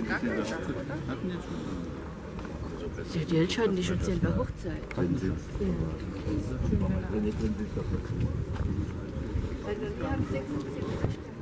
Ja, die Eltern, die schon sind bei Hochzeit. Hatten Sie? Ja. Wenn Sie das Also wir haben 76